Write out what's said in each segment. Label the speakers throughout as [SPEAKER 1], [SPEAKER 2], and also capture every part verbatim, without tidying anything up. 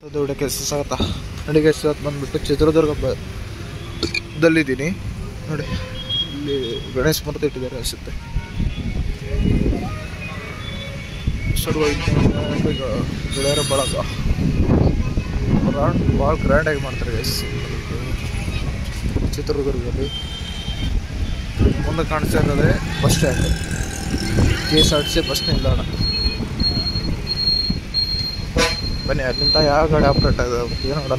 [SPEAKER 1] ದೊಡ್ಡ ಕೆಲಸ ಸಾಗತ್ತಾ ನೋಡಿ ಗೈಸ್. ಇವತ್ತು ಬಂದ್ಬಿಟ್ಟು ಚಿತ್ರದುರ್ಗದಲ್ಲಿದ್ದೀನಿ ನೋಡಿ. ಇಲ್ಲಿ ಗಣೇಶ ಮೂರ್ತಿ ಇಟ್ಟಿದ್ದಾರೆ ಅನಿಸುತ್ತೆ. ಗೆಳೆಯರ ಬಳಗ ಭಾಳ ಗ್ರ್ಯಾಂಡಾಗಿ ಮಾಡ್ತಾರೆ ಗೈಸ್ ಚಿತ್ರದುರ್ಗದಲ್ಲಿ. ಮುಂದೆ ಕಾಣಿಸ್ತಾ ಇರೋದೇ bus stand, K S R T C bus ನಿಲ್ದಾಣ. ಬನ್ನಿ ಅಲ್ಲಿಂದ ಯಾವ ಗಾಡಿ ಆಪ್ರೇಟ್ ಆಗಿದೆ ಏನು ನೋಡೋಣ.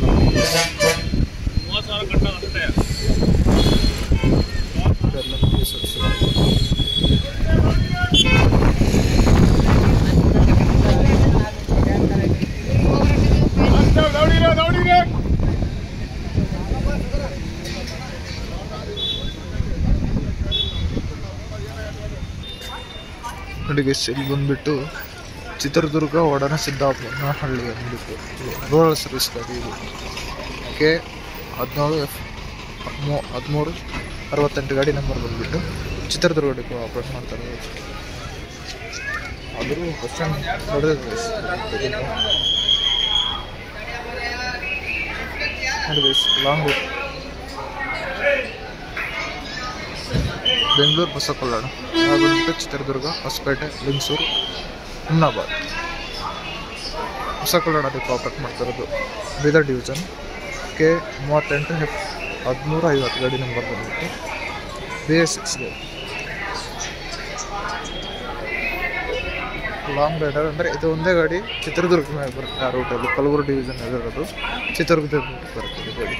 [SPEAKER 1] ನೋಡಿ ಗೈಸ್, ಇಲ್ಲಿ ಬಂದ್ಬಿಟ್ಟು ಚಿತ್ರದುರ್ಗ ಒಡನ ಸಿದ್ದಾಪುರನಹಳ್ಳಿ ಅಂದ್ಬಿಟ್ಟು ರೂರಲ್ ಸರ್ವಿಸ್ ಗಾಡಿ ಇದು. ಕೆ ಹದಿನೇಳು ಎಫ್ ಮೂ ಹದಿಮೂರು ಅರವತ್ತೆಂಟು ಗಾಡಿ ನಂಬರ್ ಬಂದ್ಬಿಟ್ಟು ಚಿತ್ರದುರ್ಗ ಡಿಪೋ ಆಪ್ರೇಟ್ ಮಾಡ್ತಾರೆ. ಆದರೂ ಬಸ್ ಸ್ಟ್ಯಾಂಡ್ ನೋಡಿದ್ರೆ ನೋಡಿ guys, long route Bengaluru Basava Kalyana ಬಂದ್ಬಿಟ್ಟು ಚಿತ್ರದುರ್ಗ, ಹೊಸಪೇಟೆ, ಲಿಂಗಸೂರು, ಹುಮ್ನಾಬಾದ್ ಹೊಸ ಕಲ್ಯಾಣ ಡಿಪೋ ಆಪ್ರೇಟ್ ಮಾಡ್ತಿರೋದು. ಬೀದರ್ ಡಿವಿಷನ್ ಕೆ ಮೂವತ್ತೆಂಟು ಎಫ್ ಹದಿಮೂರು ಐವತ್ತು ಗಾಡಿ ನಂಬರ್ ಬಂದ್ಬಿಟ್ಟು ಬಿ ಎಸ್ ಸಿಕ್ಸ್ ಗಾಡಿ. ಲಾಂಗ್ ರೈಡರ್ ಅಂದರೆ ಇದು ಒಂದೇ ಗಾಡಿ ಚಿತ್ರದುರ್ಗ ಮೇಲೆ ಬರುತ್ತೆ. ಆ ರೂಟಲ್ಲಿ ಕಲಬುರಗಿ ಡಿವಿಷನ್ ಇರೋದು ಚಿತ್ರದುರ್ಗದ ಬರುತ್ತೆ ಗಾಡಿ.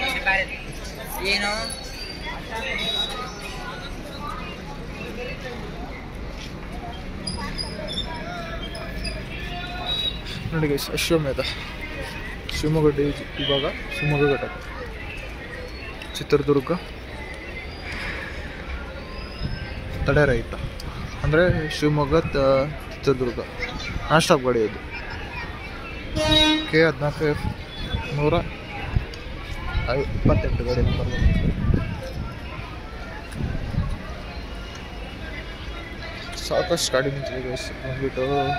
[SPEAKER 1] ನೋಡಿ ಗೈಸ್, ಅಶ್ವಮೇಧ ಶಿವಮೊಗ್ಗ ಡಿ ಇವಾಗ ಶಿವಮೊಗ್ಗ ಘಟಕ ಚಿತ್ರದುರ್ಗ ತಡೆ ರಹಿತ ಅಂದರೆ ಶಿವಮೊಗ್ಗ ಚಿತ್ರದುರ್ಗ ನಾನ್ ಸ್ಟಾಪ್ ಗಾಡಿ ಇದು. ಕೆ ಹದಿನಾಲ್ಕು ಎಫ್ ನೂರ ಐ ಇಪ್ಪತ್ತೆಂಟು ಗಾಡಿ ನಂಬರ್ ಸಾಕಷ್ಟು ಗಾಡಿ ನಿಂತಿದೆ ಗೈಸ್. ಬಂದ್ಬಿಟ್ಟು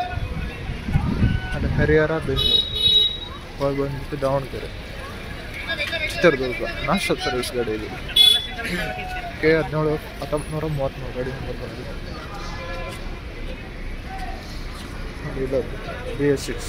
[SPEAKER 1] ಅದು ಹರಿಹರ, ಬೆಂಗಳೂರು, ಹೋಗಿ ಬಂದ್ಬಿಟ್ಟು Davanagere, Chitradurga non stop service ಗಾಡಿ ಇದು. ಕೆ ಹದಿನೇಳು ಹತ್ತೊಂಬತ್ತು ನೂರ ಮೂವತ್ತ್ಮೂರು ಗಾಡಿ ನಂಬರ್ ಬಂದಿದೆ. ಇದು B S six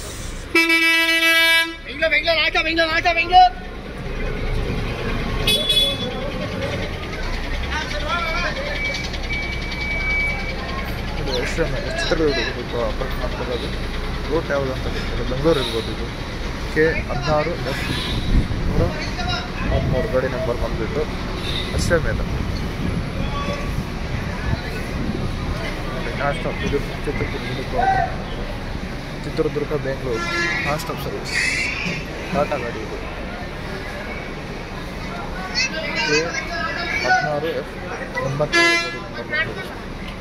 [SPEAKER 1] Chitradurga operate ಮಾಡ್ತಿರೋದು. ರೂಟ್ ಯಾವುದು ಅಂತ ಗೊತ್ತಿಲ್ಲ, ಬೆಂಗಳೂರು ಇರ್ಬೋದು ಇದು. ಕೆ ಹದಿನಾರು ಎಫ್ ನೂರ ಹದಿಮೂರು ಗಾಡಿ ನಂಬರ್ ಬಂದುಬಿಟ್ಟು ಅಶ್ವಮೇಧ ನಾನ್ ಸ್ಟಾಪ್ ಇದು Chitradurga Chitradurga Bengaluru non stop service Tata ಗಾಡಿ ಇದು. ಕೆ ಹದಿನಾರು ಎಫ್ ಎಂಬತ್ತು ಗಾಡಿ ನಂಬರ್ ಬಂದು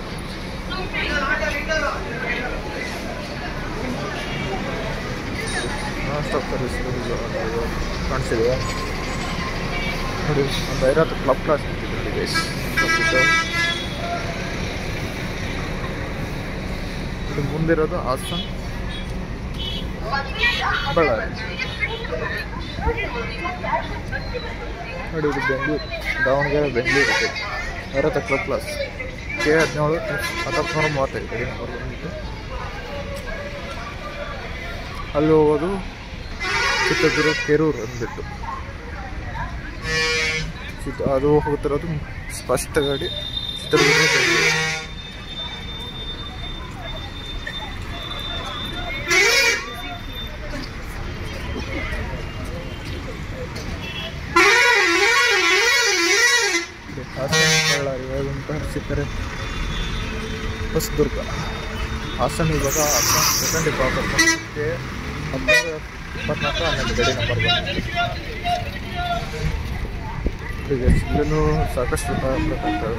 [SPEAKER 1] ನಾನ್ ಸ್ಟಾಪ್ ಸರ್ವಿಸ್ ಕಾಣಿಸಿದೆ ನೋಡಿ. ಒಂದು ಐವತ್ತು ಕ್ಲಬ್ ಕ್ಲಾಸ್ ನಿಂತಿದೆ ಗೈಸ್. ಇದು ಮುಂದಿರೋದು ಹಾಸನ, ಬಳ್ಳಾರಿ ನೋಡಿ. ಇದು ಬೆಂಗಳೂರು, ದಾವಣಗೆರೆ, ಬೆಂಗಳೂರು ಇದೆ. ಐವತ್ತು ಕ್ಲಬ್ ಕ್ಲಾಸ್ ಕೆ ಹದಿನೇಳು ಹತ್ತೊಂಬತ್ತು ನೂರ ಮೂವತ್ತೈದು ಗಾಡಿ ನಂಬರ್ ಬಂದ್ಬಿಟ್ಟು ಅಲ್ಲಿ ಹೋಗೋದು ಚಿತ್ರದುರ್ಗ ಕೆರೂರು ಅಂದ್ಬಿಟ್ಟು ಚಿತ್ರ ಅದು ಹೋಗ್ತಿರೋದು ಸ್ಪಷ್ಟ ಗಾಡಿ ಚಿತ್ರದುರ್ಗ ಬೆಂಗಳೂರು. ಹಾಸನ, ಬಳ್ಳಾರಿ, ವೈಗುಂಠ, ಅರಸೀಕೆರೆ, ಹೊಸದುರ್ಗ, ಹಾಸನ ಇವಾಗ ಹಾಸನ ಸೆಕೆಂಡ್ ಡಿಪೋ ಆಪ್ರೇಟ್ ಮಾಡ್ತಿದ್ದೆ. ಹದಿನೈದು ಇಪ್ಪತ್ನಾಲ್ಕು ಹನ್ನೊಂದು ಗಾಡಿ ನಂಬರ್ ಬಂದಿದೆ. ಇಲ್ಲೂ ಸಾಕಷ್ಟು ಆಪ್ರೇಟ್ ಆಗ್ತವೆ.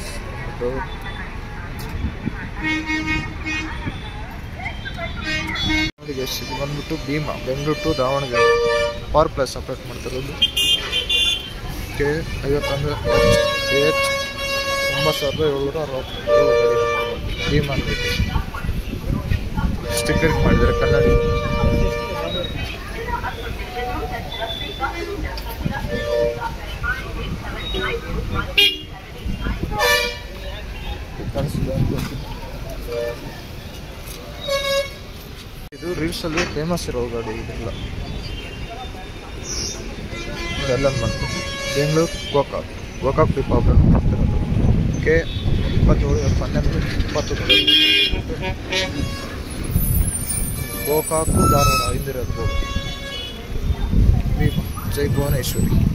[SPEAKER 1] ನೋಡಿ ಗೈಸ್, ಇದು ಬಂದ್ಬಿಟ್ಟು Bhima, Bengaluru to Davanagere power plus operate ಮಾಡ್ತಿರೋದು. ಕೆ ಐವತ್ತೊಂದು ಎಚ್ ಒಂಬತ್ತು ಸಾವಿರದ ಏಳ್ನೂರ ಅರವತ್ತೇಳು ಗಾಡಿ ಭೀಮಾ ಅಂದ್ಬಿಟ್ಟು ಸ್ಟಿಕ್ಕರಿಂಗ್ ಮಾಡಿದ್ದಾರೆ ಕನ್ನಡಿ. ಇದು ರೀಲ್ಸ್ ಅಲ್ಲಿ ಫೇಮಸ್ ಇರೋ ಗಾಡಿ ಇದೆಲ್ಲ ಇದೆಲ್ಲ ಬಂತು ಬೆಂಗಳೂರು ಗೋಕಾಕ್ ಗೋಕಾಕ್ ರಿಪಬ್ಲಿಕ್ ಮಾಡ್ತಿರೋದು ಕೆ ಇಪ್ಪತ್ತೇಳು ಎಫ್ ಹನ್ನೊಂದು ಇಪ್ಪತ್ತು ಗೋಕಾಕು ಧಾರವಾಡ ಹಿಂದಿರೋದು ಜೈ ಭುವನೇಶ್ವರಿ.